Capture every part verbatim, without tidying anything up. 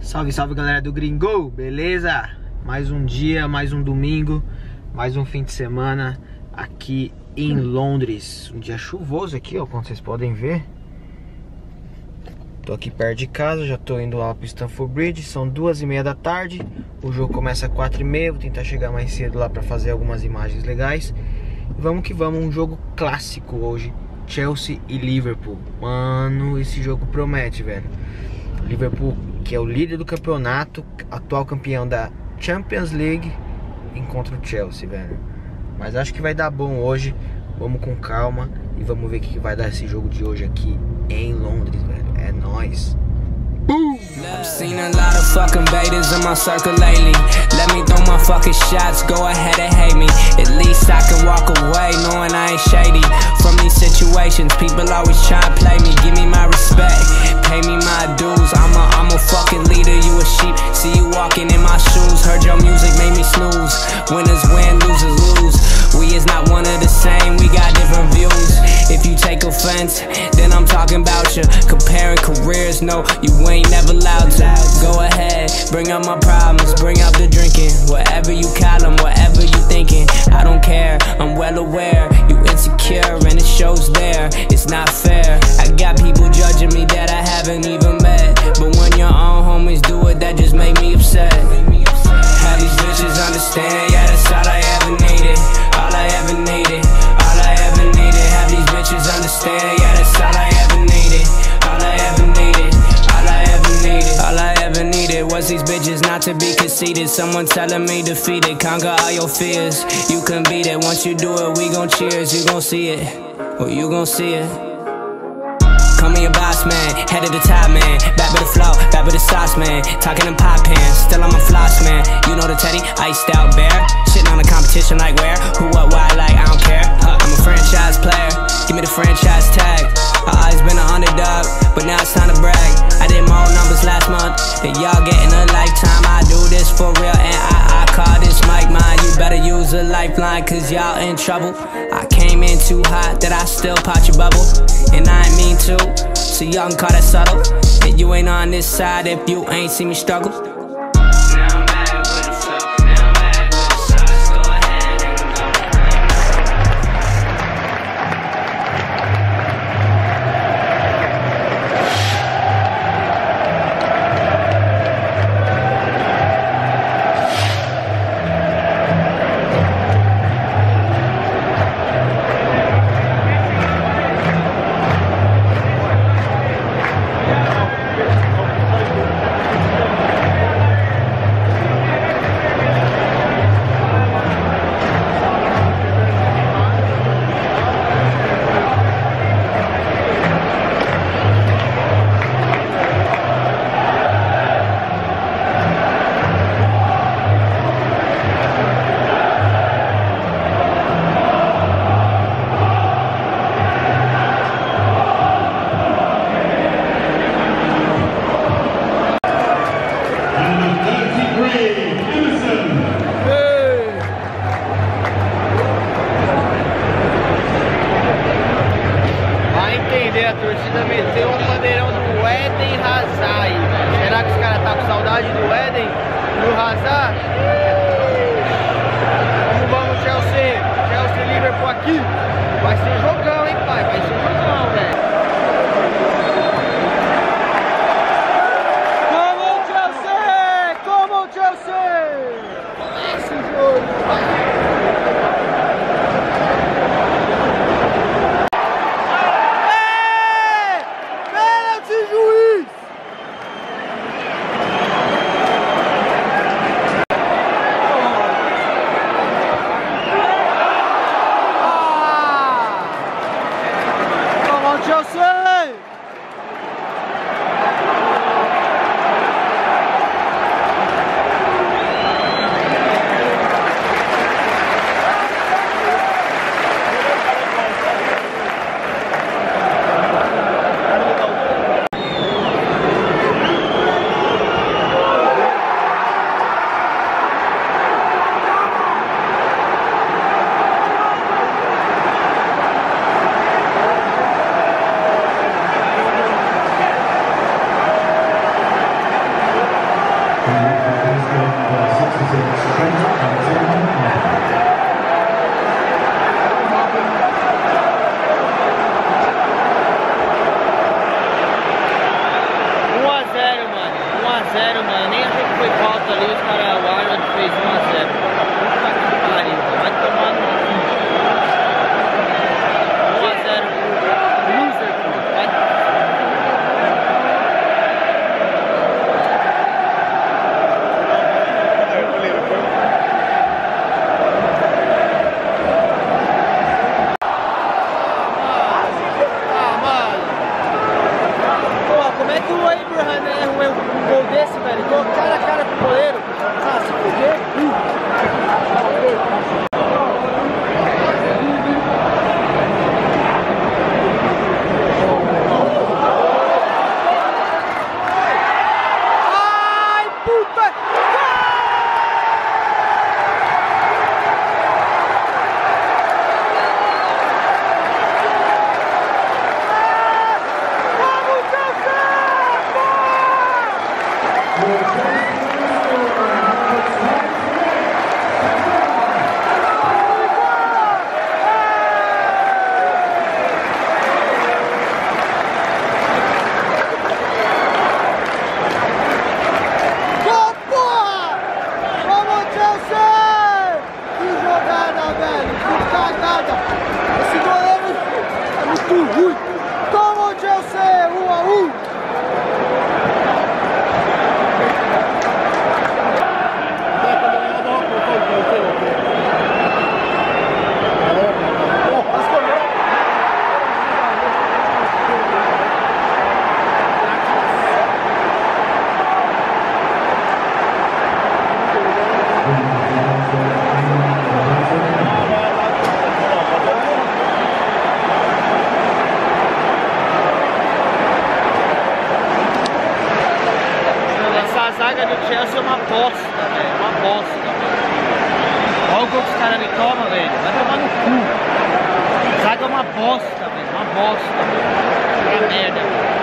Salve, salve galera do Gringo, beleza? Mais um dia, mais um domingo, mais um fim de semana aqui em Londres. Um dia chuvoso aqui, ó, como vocês podem ver. Tô aqui perto de casa, já tô indo lá pro Stamford Bridge. São duas e meia da tarde, o jogo começa às quatro e meia. Vou tentar chegar mais cedo lá pra fazer algumas imagens legais. E vamos que vamos, um jogo clássico hoje, Chelsea e Liverpool. Mano, esse jogo promete, velho. Liverpool, que é o líder do campeonato, atual campeão da Champions League, encontra o Chelsea, velho. Mas acho que vai dar bom hoje. Vamos com calma e vamos ver o que vai dar esse jogo de hoje aqui em Londres, velho. É nóis. Boom! I've seen a lot of fucking betas in my circle lately. Let me throw my fucking shots, go ahead and hate me. At least I can walk away knowing I ain't shady. From these situations, people always try to play me. Give me my respect, pay me my dues. I'm a, I'm a fucking leader, you a sheep. See you walking in my shoes. Heard your music, made me snooze. Winners win, losers lose. We is not one of the same, we got different views. If you take offense, then I'm talking about you. Comparing careers, no, you ain't never allowed to. Go ahead, bring up my problems, bring up the drinking. Whatever you call them, whatever you thinking, I don't care, I'm well aware. You insecure and it shows there, it's not fair. I got people judging me that I haven't even met. But when your own homies do it, that just make me upset. Have these bitches understand, yeah, that's all I ever needed. All I ever needed, all I ever needed. Have these bitches understand, yeah, that's all I ever needed. All I ever needed, all I ever needed. All I ever needed was these bitches not to be conceited. Someone telling me defeated, conquer all your fears. You can beat it, once you do it, we gon' cheers. You gon' see it, oh, you gon' see it. Call me a boss man, head of the top man. Back with the flow, back with the sauce man. Talking in pop pants, still on my floss man. You know the Teddy, iced out bear. Shitting on the competition like where, who, what, why, like, I don't care. uh, I'm a franchise player, give me the franchise tag. I always been an underdog, but now it's time to brag. I did more numbers last month than y'all getting a lifetime. I do this for real and I, I call this mic mine. You better use a lifeline cause y'all in trouble. I came in too hot that I still pop your bubble. And I ain't mean to, so y'all can call that subtle. And you ain't on this side if you ain't seen me struggle. A torcida meteu um bandeirão do Eden Hazard aí, velho. Será que os caras tá com saudade do Eden e do Hazard? Vamos, vamos, Chelsea. Chelsea e Liverpool aqui. Vai ser jogão, hein, pai? Vai ser jogão, velho. Como Chelsea! Como Chelsea! Esse jogo, pai. um a zero, mano. um a zero, mano. Nem achei que foi falta ali. Os caras, o Arnold fez um a zero. Puta que pariu, vai tomar no cu. um a zero. Loser, pô. Vai. Ah, mano. Pô, como é que o Abraham erra um gol desse, velho? Gol cara a cara com o goleiro. Ah, se fuder. Ai, puta! Vamos, Chelsea! Gol, porra! Vamos, Chelsea! Que jogada, velho! Que cagada! Esse goleiro é muito ruim! Vamos, Chelsea! um a um! Essa zaga do Chelsea é uma bosta, velho. Uma bosta, velho. Olha o gol que os caras me tomam, velho. Vai tomar no cu. A zaga é uma bosta, velho. Uma bosta, velho. Uma merda, velho.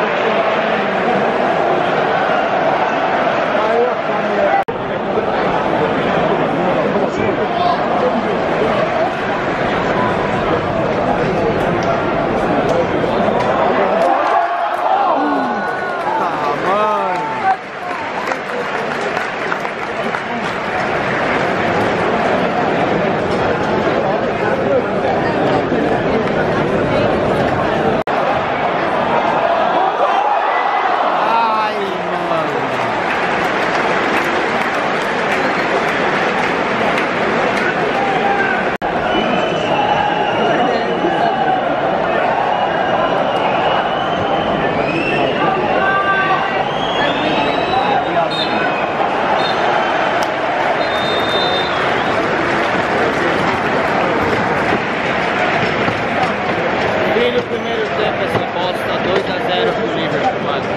No primeiro tempo essa bosta, dois a zero pro Liverpool, mano.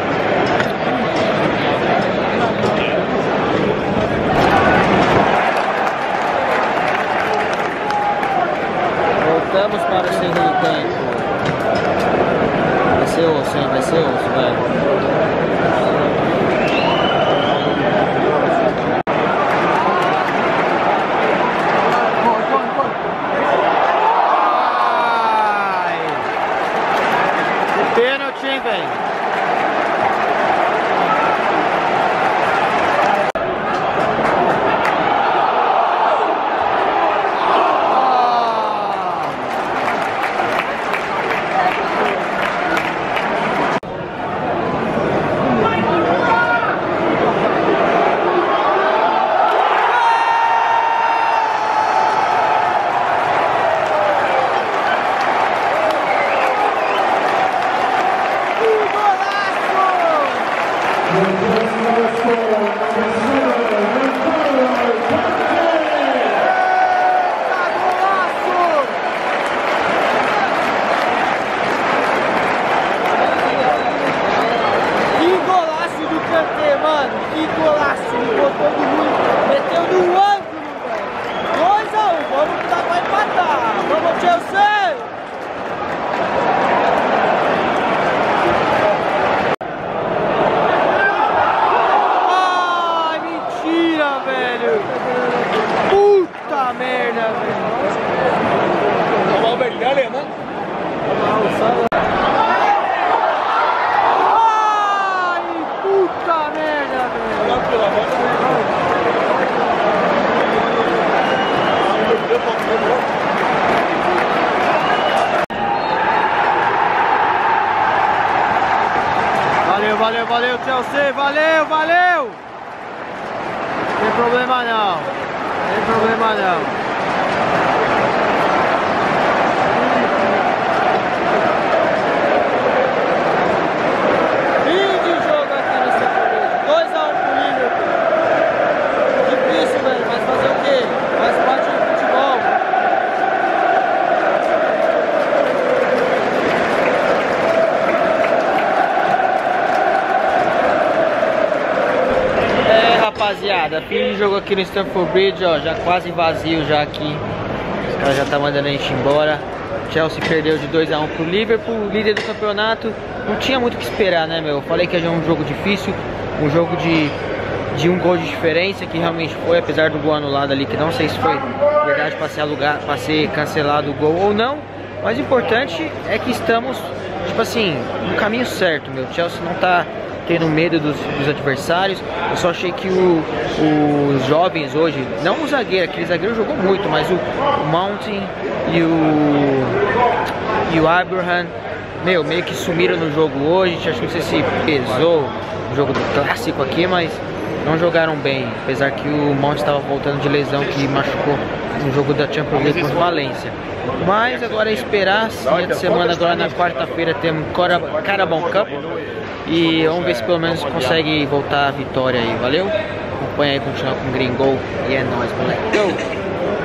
Voltamos para o segundo tempo. Vai ser osso, hein? Vai ser osso, velho. Pênalti, hein, velho? valeu, Chelsea, valeu, valeu! Não tem problema não, não tem problema não. Rapaziada, fim de jogo aqui no Stamford Bridge, ó, já quase vazio já aqui. Os caras já tá mandando a gente embora. Chelsea perdeu de dois a um pro Liverpool, líder do campeonato. Não tinha muito o que esperar, né, meu? Eu falei que ia ser um jogo difícil, um jogo de, de um gol de diferença, que realmente foi, apesar do gol anulado ali, que não sei se foi verdade para ser alugado, para ser cancelado o gol ou não. Mas o importante é que estamos, tipo assim, no caminho certo, meu. Chelsea não tá tendo medo dos, dos adversários. Eu só achei que o, os jovens hoje, não o zagueiro, aquele zagueiro jogou muito, mas o, o Mountain e o e o Abraham, meu, meio que sumiram no jogo hoje. Acho que não sei se pesou o jogo do clássico aqui, mas não jogaram bem, apesar que o Mountain estava voltando de lesão que machucou no jogo da Champions League contra o Valência. Mas agora é esperar, dia de semana, agora na quarta-feira temos Carabao Cup. E vamos ver se pelo menos consegue voltar a vitória aí, valeu? Acompanha aí, continuar com o Green Goal e é nóis, moleque. Go!